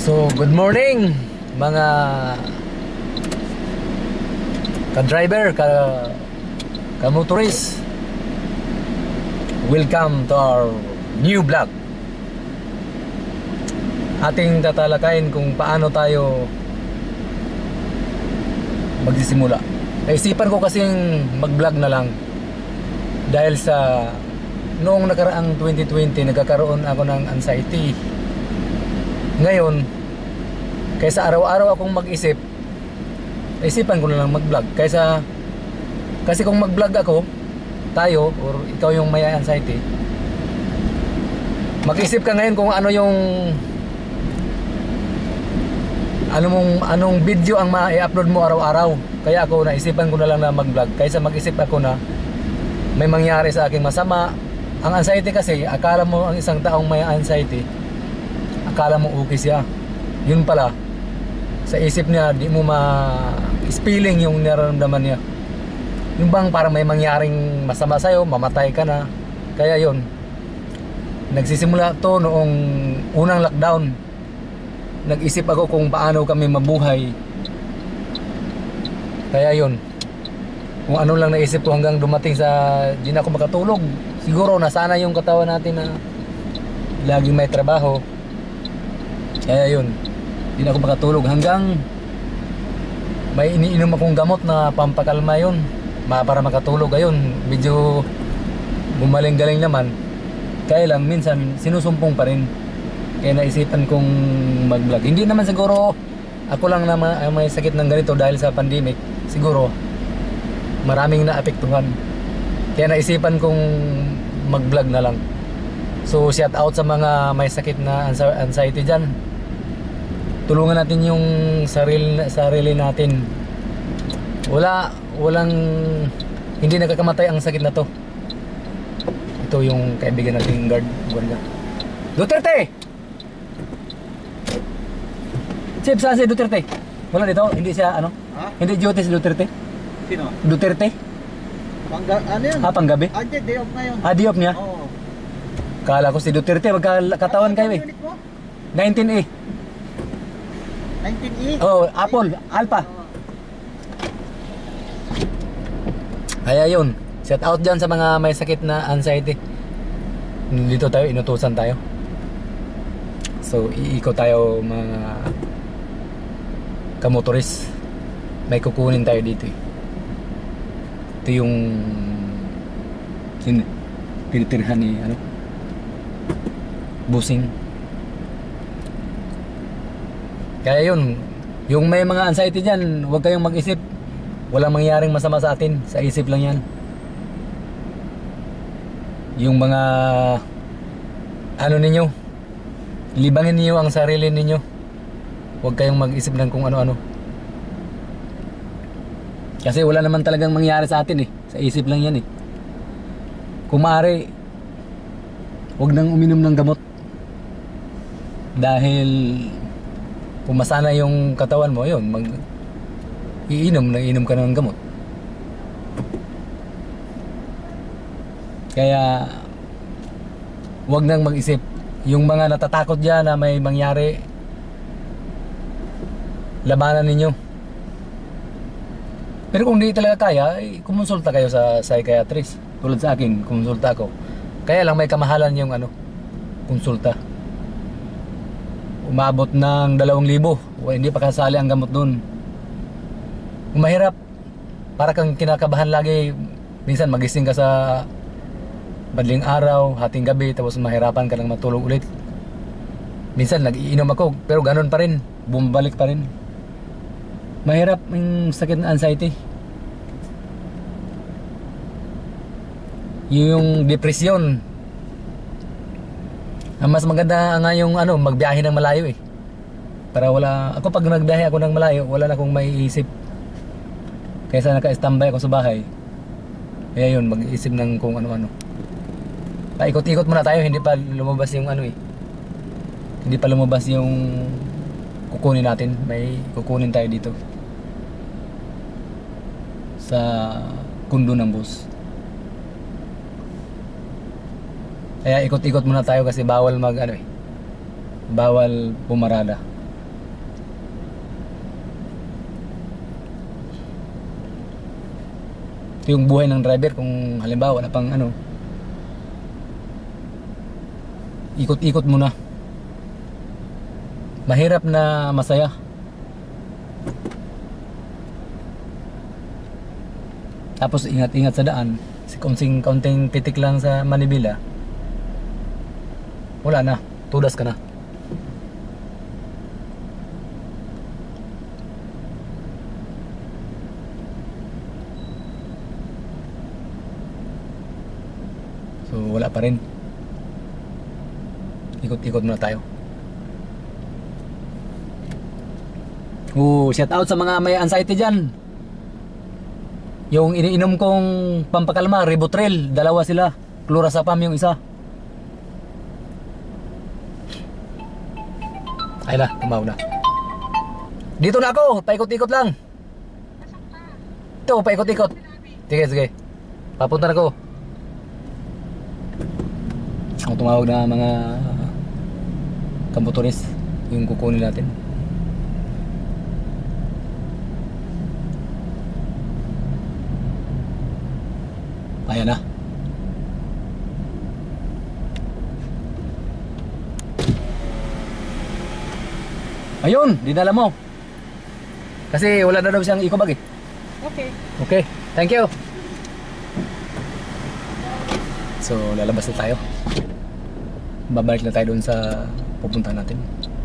So, good morning mga ka-driver, ka-motorist. Welcome to our new vlog. Ating tatalakayin kung paano tayo magsisimula. Naisipan ko kasing mag-vlog na lang dahil sa noong nakaraang 2020 nagkakaroon ako ng anxiety. Ngayon, kaysa araw-araw akong mag-isip, naisipan ko na lang mag-vlog. Kasi kung mag-vlog ako, tayo, or ikaw yung may anxiety, mag-isip ka ngayon kung ano yung anong video ang ma-i-upload mo araw-araw. Kaya ako naisipan ko na lang na mag-vlog kaysa mag-isip ako na may mangyari sa aking masama. Ang anxiety kasi, akala mo ang isang taong may anxiety, akala mo okay siya. Yun pala, sa isip niya di mo ma-spilling yung nararamdaman niya. Yung bang parang may mangyaring masama sa'yo, mamatay ka na. Kaya yun, nagsisimula to noong unang lockdown. Nag-isip ako kung paano kami mabuhay. Kaya yun, kung ano lang naisip ko hanggang dumating sa di na ako makatulog. Siguro nasana yung katawan natin na laging may trabaho. Kaya yun, di na ako makatulog hanggang may iniinom akong gamot na pampakalma yun para makatulog. Ayun, medyo gumaling-galing naman. Kaya lang minsan sinusumpong pa rin. Kaya naisipan kong mag-vlog. Hindi naman siguro ako lang na may sakit ng ganito dahil sa pandemic. Siguro maraming naapektuhan. Kaya naisipan kong mag-vlog na lang. So shout out sa mga may sakit na anxiety dyan. Tulungan natin yung sarili natin. Walang hindi nakakamatay ang sakit na to. Ito yung kaibigan nating guard. Duterte! Chip, saan si Duterte? Wala dito? Hindi siya ano? Ha? Hindi duty si Duterte? Sino? Duterte? Ano yan? Panggabi? Hindi, day off ngayon. Day off niya? Oo. Kala ko si Duterte, magkatawan kayo eh. Unit mo? 19A. 19E? Oh, Apple, Alpha. Kaya yun, shout out dyan sa mga may sakit na anxiety. Dito tayo, inutusan tayo. So, iikot tayo mga kamotoris. May kukunin tayo dito eh. Ito yung tinitirhan ni busing. Kaya yun, yung may mga anxiety dyan, huwag kayong mag-isip. Walang mangyaring masama sa atin, sa isip lang yan. Yung mga ninyo, libangin niyo ang sarili ninyo. Huwag kayong mag-isip ng kung ano-ano. Kasi wala naman talagang mangyari sa atin eh. Sa isip lang yan eh. Kung maaari, huwag nang uminom ng gamot. Dahil kung masana yung katawan mo, yun, iinom ka ng gamot. Kaya huwag nang mag-isip. Yung mga natatakot dyan na may mangyari, labanan ninyo. Pero kung di talaga kaya, kumonsulta kayo sa psychiatrist. Tulad sa akin, kumonsulta ako. Kaya lang may kamahalan yung konsulta. Umabot ng 2,000. Hindi pa kasali ang gamot dun. Mahirap. Para kang kinakabahan lagi. Minsan magising ka sa madaling araw, hating gabi, tapos mahirapan ka lang matulog ulit. Minsan nag-iinom ako, pero ganun pa rin. Bumabalik pa rin. Mahirap yung sakit ng anxiety. Yung depresyon. Ang mas maganda nga yung magbiyahe ng malayo eh. Para ako pag nagbiyahe ako ng malayo, wala na akong maiisip. Kaysa naka-standby ako sa bahay. Kaya yun, mag-iisip ng kung ano-ano. Paikot-ikot muna tayo, hindi pa lumabas yung hindi pa lumabas yung kukunin natin. May kukunin tayo dito sa kundo ng bus. Kaya ikot-ikot muna tayo kasi bawal bawal pumarada. Ito yung buhay ng driver kung halimbawa wala pang ano, ikot-ikot muna. Mahirap na masaya. Tapos ingat-ingat sa daan. Kaunting pitik lang sa manibela, wala na, tudas ka na. So wala pa rin. Ikot-ikot muna tayo. Shout out sa mga may anxiety dyan. Yung iniinom kong pampakalma, Ribotril, dalawa sila. Chlorasapam yung isa. Ay na, tumaw na. Dito na ako, paikot-ikot lang. Ito, paikot-ikot. Sige, sige. Papunta na ako. Ako tumawag na mga kamotoris, yung kukunin natin. Ayan na. Ayun, dinala mo. Kasi wala na daw siyang eco bag eh. Okay. Okay, thank you. So, lalabas na tayo. Babalik na tayo doon sa pupuntahan natin.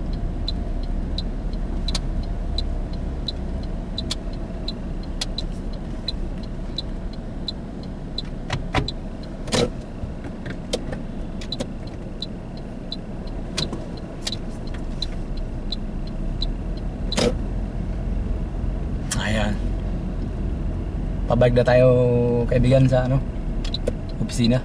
Ayan. Pabalik na tayo, kaibigan, sa ano, opisina.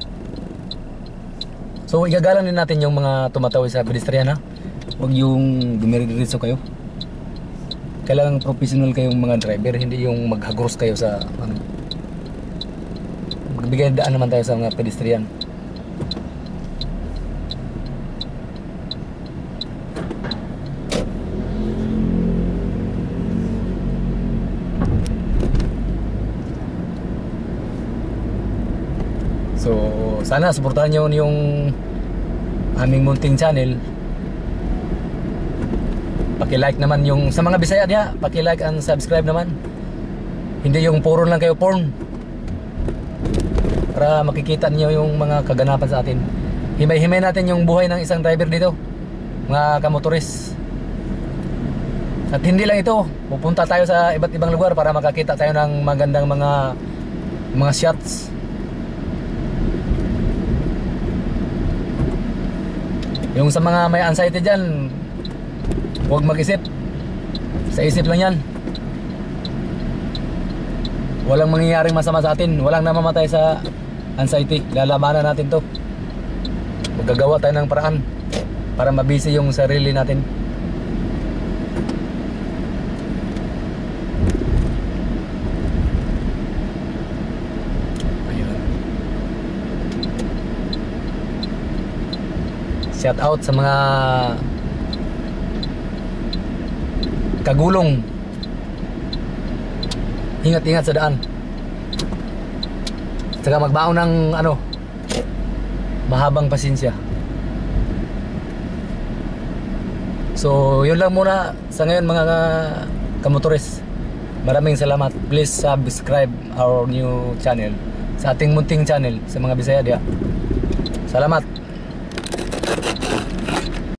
So igagalang din natin yung mga tumatawid sa pedestrian, ha. Huwag yung dumiridiretso kayo. Kailangan professional kayong mga driver, hindi yung maghagros kayo sa ano. Magbigay daan naman tayo sa mga pedestrian. So, sana suportahan nyo yung aming munting channel. Paki-like naman yung sa mga Bisaya niya, paki-like and subscribe naman. Hindi yung puro lang kayo porn. Para makikita niyo yung mga kaganapan sa atin. Himay-himay natin yung buhay ng isang driver dito, mga kamotoris. At hindi lang ito, pupunta tayo sa iba't ibang lugar para makakita tayo ng magandang mga shots. Yung sa mga may anxiety dyan, huwag mag-isip. Sa isip lang yan. Walang mangyayaring masama sa atin. Walang namamatay sa anxiety. Lalabanan natin to. Magagawa tayo ng paraan para mabisi yung sarili natin. Shout out sa mga kagulong. Ingat-ingat sa daan. Saka magbaon ng ano, mahabang pasensya. So yun lang muna sa ngayon mga kamotoris. Maraming salamat. Please subscribe our new channel, sa ating munting channel sa mga Bisaya dia. Salamat.